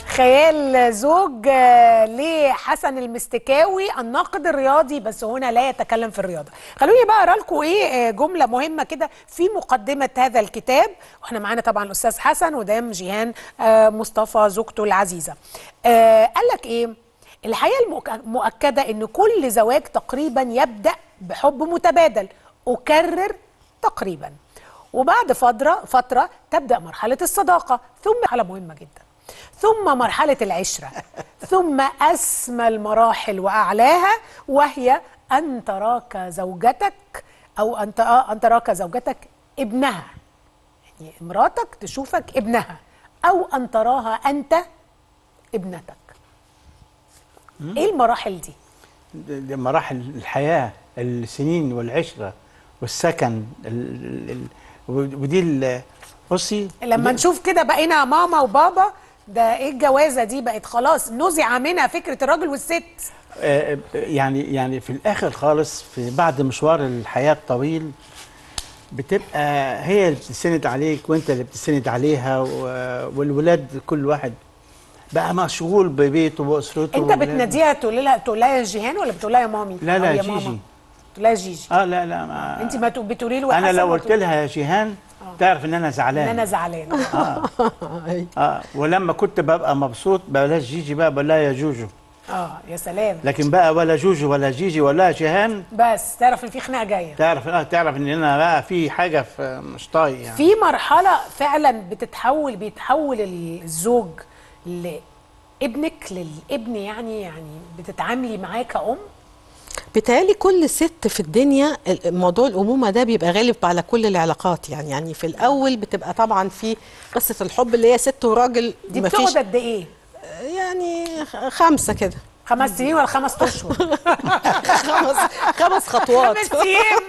خيال زوج لحسن المستكاوي الناقد الرياضي، بس هنا لا يتكلم في الرياضه. خلوني بقى اقرا لكم جمله مهمه كده في مقدمه هذا الكتاب، واحنا معانا طبعا الاستاذ حسن ودام جيهان مصطفى زوجته العزيزه. قال لك ايه؟ الحقيقه المؤكده ان كل زواج تقريبا يبدا بحب متبادل، اكرر تقريبا، وبعد فتره تبدا مرحله الصداقه، ثم مرحله مهمه جدا، ثم مرحلة العشرة، ثم أسمى المراحل وأعلاها، وهي أن تراك زوجتك أو أن تراك زوجتك ابنها، يعني مراتك تشوفك ابنها، أو أن تراها أنت ابنتك. إيه المراحل دي؟ دي مراحل الحياة، السنين والعشرة والسكن ودي بصي لما نشوف كده بقينا ماما وبابا، ده ايه الجوازه دي؟ بقت خلاص نزع منها فكره الراجل والست. يعني في الاخر خالص، في بعد مشوار الحياه الطويل بتبقى هي اللي بتسند عليك وانت اللي بتسند عليها، والولاد كل واحد بقى مشغول ببيته واسرته. انت بتناديها تقول لها يا جيهان ولا بتقول لها يا مامي؟ لا لا يا جيجي. ماما تقول لها جيجي. لا ما انت ما بتقولي له انا لو قلت لها يا جيهان تعرف ان انا زعلان، ان انا زعلان. ولما كنت ببقى مبسوط بلاش جيجي بقى، بقول لها يا جوجو. يا سلام. لكن بقى ولا جوجو ولا جيجي ولا جيهان، بس تعرف ان في خناقه جايه، تعرف ان انا بقى في حاجه في مش طايق يعني. في مرحله فعلا بيتحول الزوج لابنك للابن، يعني بتتعاملي معاه كأم. بيتهيألي كل ست في الدنيا موضوع الأمومة ده بيبقى غالب على كل العلاقات، يعني في الأول بتبقى طبعا في قصة الحب اللي هي ست وراجل. دي بتقعد قد إيه؟ يعني 5 كده. 5 سنين ولا 5 أشهر؟ 5 خطوات. 5 أيام.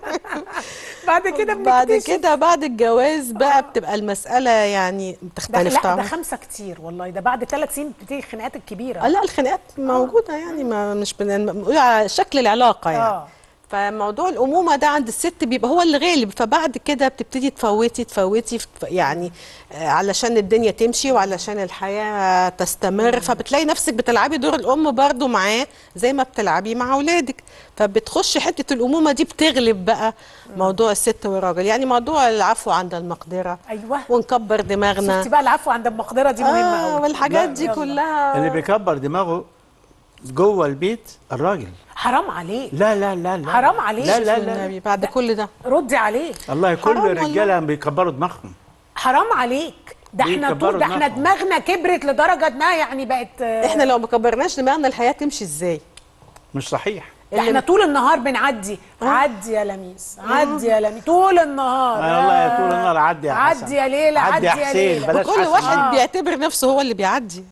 بعد كده بعد الجواز بقى بتبقى المسألة يعني بتختلف طبعا. لا ده 5 كتير والله، ده بعد 3 سنين بتبتدي الخناقات الكبيرة. لا الخناقات موجودة يعني، ما مش بنقول على شكل العلاقة يعني. فموضوع الأمومة ده عند الست بيبقى هو اللي غالب، فبعد كده بتبتدي تفوتي يعني علشان الدنيا تمشي وعلشان الحياة تستمر، فبتلاقي نفسك بتلعبي دور الأم برضو معاه زي ما بتلعبي مع أولادك، فبتخش حتة الأمومة دي بتغلب بقى موضوع الست والراجل. يعني موضوع العفو عند المقدرة، أيوة، ونكبر دماغنا. شفتي بقى العفو عند المقدرة دي مهمة قوي، والحاجات دي كلها. اللي بيكبر دماغه جوه البيت الراجل. حرام عليك. لا لا لا لا حرام عليك. لا لا لا بعد كل ده ردي عليه. والله كل الرجاله بيكبروا دماغهم. حرام عليك. ده احنا دماغنا كبرت لدرجه انها يعني بقت. احنا لو ما كبرناش دماغنا الحياه تمشي ازاي؟ مش صحيح. ده احنا طول النهار بنعدي. عدي يا لميس، عدي يا لميس طول النهار. والله طول النهار عدي يا حسن، عدي يا ليلى، عدي يا حسين. ليلى. كل واحد بيعتبر نفسه هو اللي بيعدي.